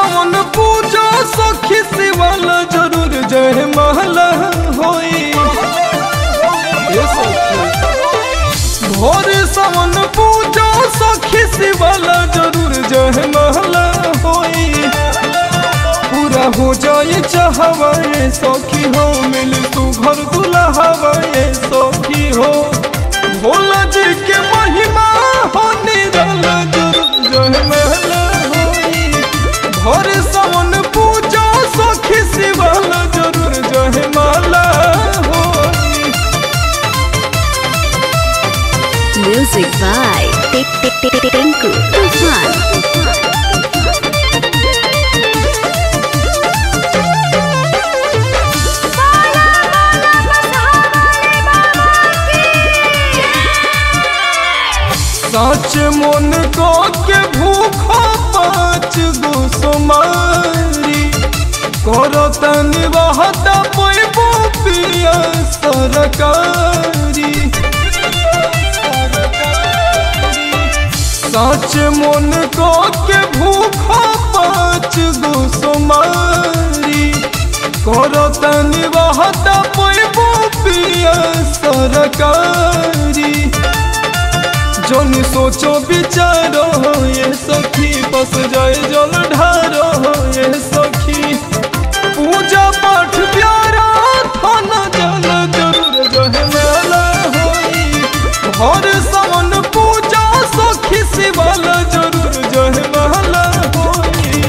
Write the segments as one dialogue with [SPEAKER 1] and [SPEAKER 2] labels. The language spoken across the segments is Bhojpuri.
[SPEAKER 1] सावन पूजा सखी शिवाला जरूर जय महला होई। भोर सावन पूजा सखी शिवाला जरूर जय महला होई। पूरा हो जाए चाहवाए सखी हो मिल तू घर दुल्हावाए सखी हो। भोला जी के महिमा हो निराला जरूर जय महला होई। भोर सावन पूजा सखी शिवाला जरूर जय महला होई।
[SPEAKER 2] Music by Tinku Tufan।
[SPEAKER 1] सच मन को के भूखा 5 गो सोमारी करतनी बहता पैबो पिया सरकारी। सच मन को के भूखा 5 गो सोमारी करतनी बहता पैबो पिया सरकारी। जोनी सोचो विचारो ये सखी बस जाए जल ढारो ये सखी। पूजा पाठ प्यारा थाना जल जरूर जय महला होई। हर सावन पूजा सखी शिवाला जरूर जय महला होई।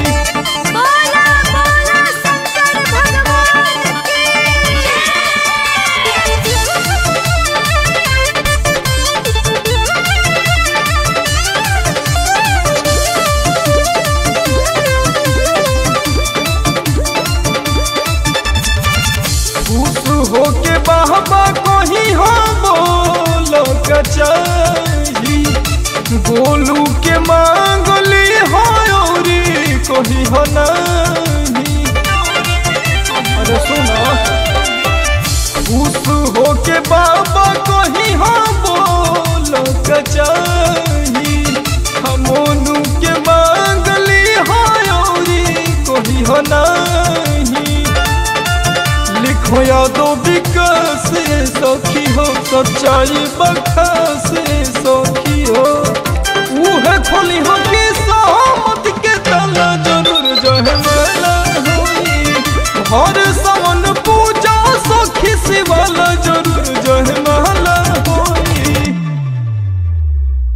[SPEAKER 1] हो के बाबा कहीं हो बोलो कचाही। बोलू के मांगली हो औरी कहीं हो नहीं। अरे सुनो खुश हो के बाबा कहीं हो बोलो कचाही। हमोनू के मांगली हो औरी कहीं हो नहीं। लिखो यादो विकास सखी हो सच्चाई बखास सखी हो। उहे खोली हो कि सहमत के ताला जरूर जय महला होई। हर